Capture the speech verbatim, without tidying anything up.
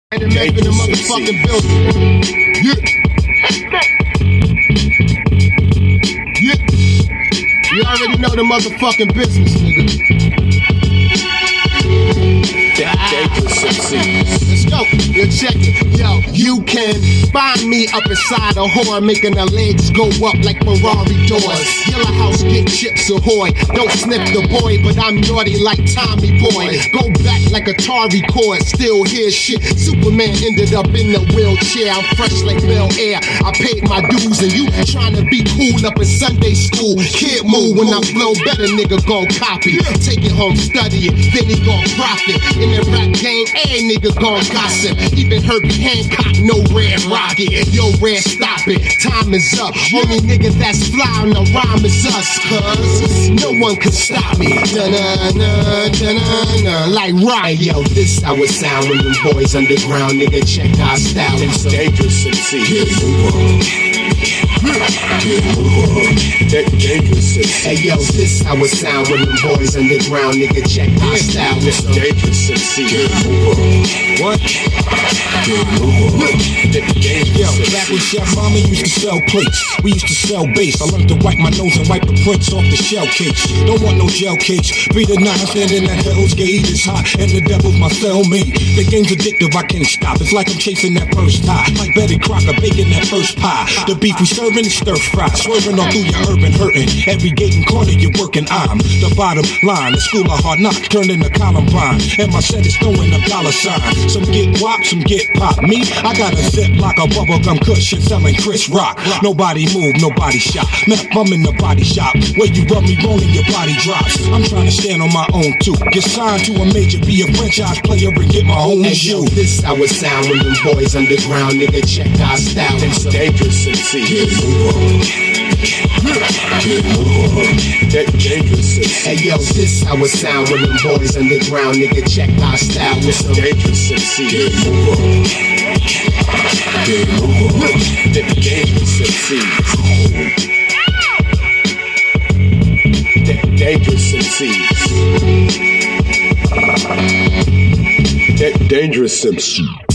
And the meth in the motherfucking building. Yeah. Yeah. You already know the motherfucking business, nigga. Dangerous M Cs. Let's go. Yo, check it. Yo, you can find me up inside a whore, making her legs go up like Ferrari doors. Yellow house, get chips ahoy. Don't sniff the boy, but I'm naughty like Tommy Boy. Go back like Atari cord, still hear shit. Superman ended up in the wheelchair. I'm fresh like Bel Air. I paid my dues, and you trying to be cool up in Sunday school. Kid move when I flow better, nigga gon' copy. Take it home, study it, then he gon' profit. In the rap game, a nigga gon' gossip. Even Herbie Hancock, no Red Rocket. Yo, Red, stop it, time is up. Only nigga that's fly on the rhyme is us, cuz no one can stop me. Da-na-na, da-na-na, like rock. Hey, yo, this our sound when them boys underground, nigga, check our style. It's dangerous M Cs. That dangerous M Cs. Hey, yo, this our sound when them boys underground, nigga, check our style. It's dangerous M Cs. What? Yo, back when Chef Mama used to sell plates, we used to sell bass. I learned to wipe my nose and wipe the prints off the shell cakes. Don't want no gel cakes. Three to nine standing at Hell's Gate. It's hot and the devil's my cellmate. The game's addictive, I can't stop. It's like I'm chasing that first high. Like Betty Crocker baking that first pie. The beef we serving is stir fry. Swerving all through your urban hurting. Every gate and corner you're working, I'm the bottom line. The school of hard knocks turned into Columbine. And my set is throwing a dollar sign. Some get wop, some get pop. Me, I got a zip like a bubblegum cushion selling Chris Rock. Nobody move, nobody shop. Meth, I'm in the body shop. Where you rub me wrong and your body drops. I'm trying to stand on my own too. Get signed to a major, be a franchise player and get my own hey, shoe. Yo, this our sound when them boys underground, nigga, check our style. It's dangerous M Cs. That dangerous M Cs. Hey, yo, this our sound when them boys underground, nigga, check our style. It's dangerous M Cs. That dangerous M Cs. That dangerous M Cs. That dangerous M Cs.